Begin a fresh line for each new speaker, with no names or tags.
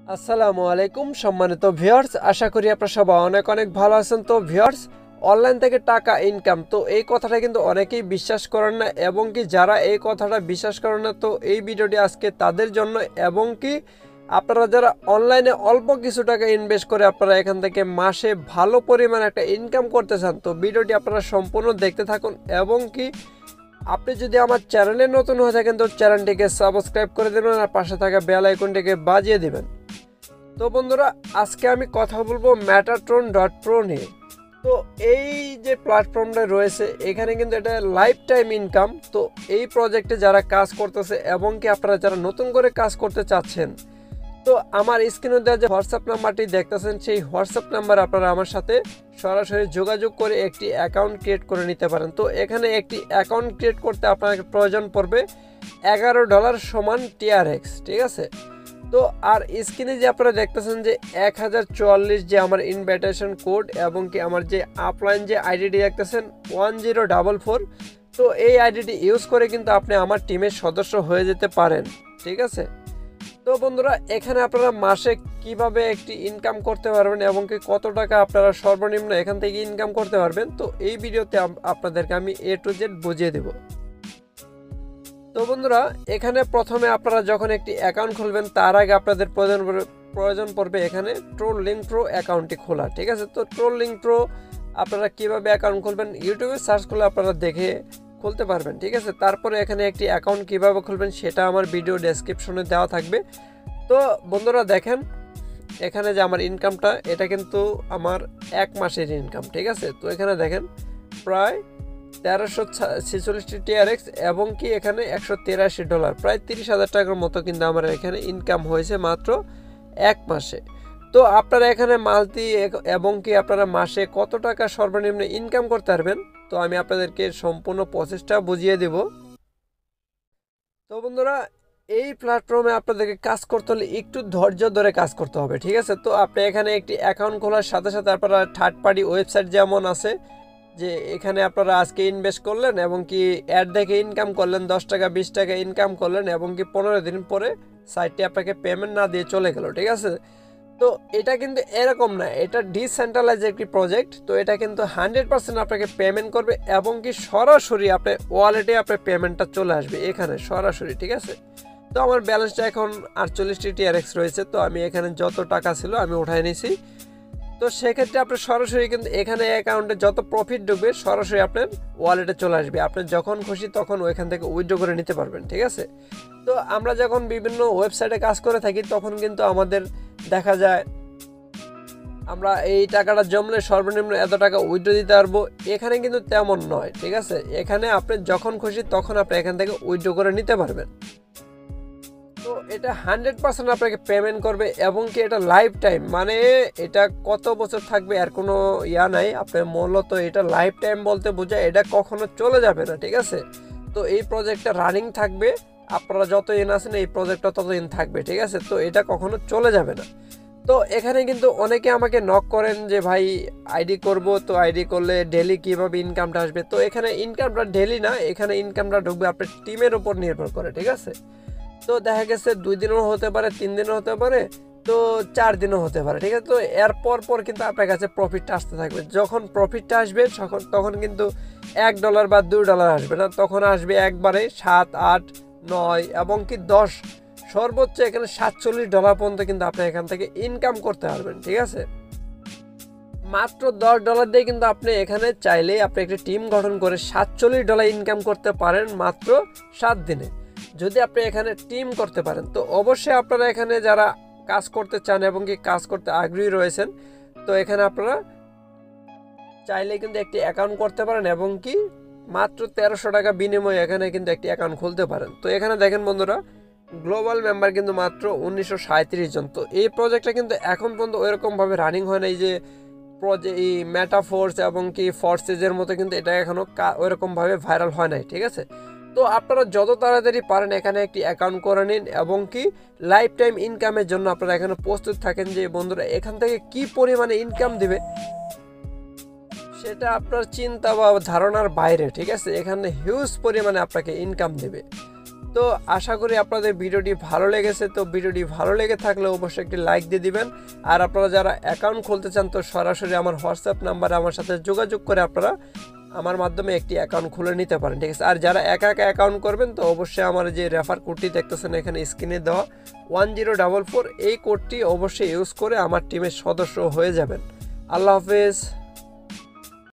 আসসালামু আলাইকুম সম্মানিত ভিউয়ার্স, আশা করি আপনারা সবাই অনেক অনেক ভালো আছেন। তো ভিউয়ার্স, অনলাইন থেকে টাকা ইনকাম, তো এই কথাটা কিন্তু অনেকেই বিশ্বাস করেন না, এবং কি যারা এই কথাটা বিশ্বাস করেন না, তো এই ভিডিওটি আজকে তাদের জন্য। এবং কি আপনারা যারা অনলাইনে অল্প কিছু টাকা ইনভেস্ট করে আপনারা এখান থেকে মাসে ভালো পরিমাণ একটা ইনকাম করতে চান, তো ভিডিওটি আপনারা সম্পূর্ণ দেখতে থাকুন। এবং কি আপনি যদি আমার চ্যানেলে নতুন হয়ে থাকেন তো চ্যানেলটিকে সাবস্ক্রাইব করে দেবেন আর পাশে থাকা বেল আইকনটিকে বাজিয়ে দেবেন। তো বন্ধুরা, আজকে আমি কথা বলবো metatron.pro নিয়ে। তো এই যে প্ল্যাটফর্মটা রয়েছে এখানে কিন্তু এটা লাইফ টাইম ইনকাম। তো এই প্রজেক্টে যারা কাজ করতেছে এবং কি আপনারা যারা নতুন করে কাজ করতে চাচ্ছেন, তো আমার স্ক্রিনে দেওয়া যে হোয়াটসঅ্যাপ নাম্বারটি দেখতেছেন সেই হোয়াটসঅ্যাপ নাম্বার আপনারা আমার সাথে সরাসরি যোগাযোগ করে একটি অ্যাকাউন্ট ক্রিয়েট করে নিতে পারেন। তো এখানে একটি অ্যাকাউন্ট ক্রিয়েট করতে আপনাকে প্রয়োজন পড়বে $11 সমান TRX, ঠিক আছে। তো আর স্ক্রিনে যে আপনারা দেখতেছেন যে 1044 যে আমার ইনভাইটেশন কোড, এবং কি আমার যে আপলাইন যে আইডিটি দেখতেছেন 1044, তো এই আইডিটি ইউজ করে কিন্তু আপনি আমার টিমের সদস্য হয়ে যেতে পারেন, ঠিক আছে। তো বন্ধুরা, এখানে আপনারা মাসে কিভাবে একটি ইনকাম করতে পারবেন এবং কি কত টাকা আপনারা সর্বনিম্ন এখান থেকে ইনকাম করতে পারবেন, তো এই ভিডিওতে আপনাদেরকে আমি A to Z বুঝিয়ে দেব। তো বন্ধুরা, এখানে প্রথমে আপনারা যখন একটি অ্যাকাউন্ট খুলবেন তার আগে আপনাদের প্রয়োজন পড়বে এখানে tron.pro অ্যাকাউন্টটি খোলা, ঠিক আছে। তো tron.pro আপনারা কিভাবে অ্যাকাউন্ট খুলবেন ইউটিউবে সার্চ করলে আপনারা দেখে খুলতে পারবেন, ঠিক আছে। তারপরে এখানে একটি অ্যাকাউন্ট কিভাবে খুলবেন সেটা আমার ভিডিও ডেসক্রিপশনে দেওয়া থাকবে। তো বন্ধুরা দেখেন, এখানে যে আমার ইনকামটা এটা কিন্তু আমার এক মাসের ইনকাম, ঠিক আছে। তো এখানে দেখেন প্রায় 1346 TRX, এবং কি এখানে $183, প্রায় $30,000 টাকার মতো কিন্তু আমার এখানে ইনকাম হয়েছে মাত্র এক মাসে। তো আপনারা এখানে মান্থলি এবং কি আপনারা মাসে কত টাকা সর্বনিম্ন ইনকাম করতে পারবেন, তো আমি আপনাদেরকে সম্পূর্ণ প্রসেসটা বুঝিয়ে দেব। তো বন্ধুরা, এই প্ল্যাটফর্মে আপনাদেরকে কাজ করতে হলে একটু ধৈর্য ধরে কাজ করতে হবে, ঠিক আছে। তো আপনি এখানে একটি অ্যাকাউন্ট খোলার সাথে সাথে আপনারা থার্ড পার্টি ওয়েবসাইট যেমন আছে, যে এখানে আপনারা আজকে ইনভেস্ট করলেন এবং কি অ্যাড দেখে ইনকাম করলেন, 10 টাকা 20 টাকা ইনকাম করলেন, এবং কি 15 দিন পরে সাইটটি আপনাকে পেমেন্ট না দিয়ে চলে গেল, ঠিক আছে। তো এটা কিন্তু এরকম না, এটা ডিসেন্ট্রালাইজ একটি প্রজেক্ট। তো এটা কিন্তু 100% আপনাকে পেমেন্ট করবে, এবং কি সরাসরি আপনার ওয়ালেটে আপনার পেমেন্টটা চলে আসবে এখানে সরাসরি, ঠিক আছে। তো আমার ব্যালেন্সটা এখন 48 TRX রয়েছে। তো আমি এখানে যত টাকা ছিল আমি উঠাই নিয়েছি। তো সেক্ষেত্রে আপনি সরাসরি কিন্তু এখানে অ্যাকাউন্টে যত প্রফিট ঢুকবে সরাসরি আপনার ওয়ালেটে চলে আসবে, আপনি যখন খুশি তখন ওইখান থেকে উইথড্র করে নিতে পারবেন, ঠিক আছে। তো আমরা যখন বিভিন্ন ওয়েবসাইটে কাজ করে থাকি তখন কিন্তু আমাদের দেখা যায় আমরা এই টাকাটা জমলে সর্বনিম্ন এত টাকা উইথড্র দিতে পারবো, এখানে কিন্তু তেমন নয়, ঠিক আছে। এখানে আপনি যখন খুশি তখন আপনি এখান থেকে উইথড্র করে নিতে পারবেন। তো এটা 100% আপনাকে পেমেন্ট করবে, এবং কি এটা লাইফ টাইম, মানে এটা কত বছর থাকবে আর কোনো ইয়া নাই। আপনার মূলত এটা লাইফ টাইম বলতে বোঝায় এটা কখনো চলে যাবে না, ঠিক আছে। তো এই প্রজেক্টটা রানিং থাকবে, আপনারা যতদিন আছেন এই প্রজেক্টটা ততদিন থাকবে, ঠিক আছে। তো এটা কখনো চলে যাবে না। তো এখানে কিন্তু অনেকে আমাকে নক করেন যে ভাই আইডি করব, তো আইডি করলে ডেলি কিভাবে ইনকামটা আসবে। তো এখানে ইনকামটা ডেলি না, এখানে ইনকামটা ঢুকবে আপনার টিমের উপর নির্ভর করে, ঠিক আছে। তো দেখা গেছে 2 দিনও হতে পারে, 3 দিনও হতে পারে, তো 4 দিনও হতে পারে, ঠিক আছে। তো এর পর কিন্তু আপনার কাছে প্রফিটটা আসতে থাকবে। যখন প্রফিটটা আসবে তখন কিন্তু $1 বা $2 আসবে না, তখন আসবে একবারে 7, 8, 9 এবং কি 10, সর্বোচ্চ এখানে $47 পর্যন্ত কিন্তু আপনি এখান থেকে ইনকাম করতে পারবেন, ঠিক আছে। মাত্র $10 দিয়ে কিন্তু আপনি এখানে চাইলেই আপনি একটি টিম গঠন করে $47 ইনকাম করতে পারেন মাত্র 7 দিনে, যদি আপনি এখানে টিম করতে পারেন। তো অবশ্যই আপনারা এখানে যারা কাজ করতে চান এবং কি কাজ করতে আগ্রহী রয়েছেন, তো এখানে আপনারা চাইলে কিন্তু একটি অ্যাকাউন্ট করতে পারেন, এবং কি মাত্র 1300 টাকা বিনিময়ে এখানে কিন্তু একটি অ্যাকাউন্ট খুলতে পারেন। তো এখানে দেখেন বন্ধুরা, গ্লোবাল মেম্বার কিন্তু মাত্র 1937 জন। তো এই প্রজেক্টটা কিন্তু এখন পর্যন্ত ওইরকমভাবে রানিং হয় না, এই যে এই মেটাফোর্স এবং কি ফোর্সেজের মতো কিন্তু এটা এখনও ওইরকমভাবে ভাইরাল হয় নাই, ঠিক আছে। তো আপনারা যত তাড়াতাড়ি পারেন এখানে একটি অ্যাকাউন্ট করে নিন, এবং কি লাইফ টাইম ইনকামের জন্য আপনারা এখানে প্রস্তুত থাকেন যে বন্ধুরা এখান থেকে কি পরিমাণে ইনকাম দিবে সেটা আপনার চিন্তা বা ধারণার বাইরে, ঠিক আছে। এখানে হিউজ পরিমাণে আপনাকে ইনকাম দেবে। তো আশা করি আপনাদের ভিডিওটি ভালো লেগেছে। তো ভিডিওটি ভালো লেগে থাকলে অবশ্যই একটি লাইক দিয়ে দিবেন। আর আপনারা যারা অ্যাকাউন্ট খুলতে চান তো সরাসরি আমার হোয়াটসঅ্যাপ নাম্বারে আমার সাথে যোগাযোগ করে আপনারা আমার মাধ্যমে একটি অ্যাকাউন্ট খুলে নিতে পারেন, ঠিক আছে। আর যারা একা একা অ্যাকাউন্ট করবেন তো অবশ্যই আমার যে রেফার কোডটি দেখতেছেন এখানে স্ক্রিনে দেওয়া 1044 এই কোডটি অবশ্যই ইউজ করে আমার টিমের সদস্য হয়ে যাবেন। আল্লাহ হাফেজ।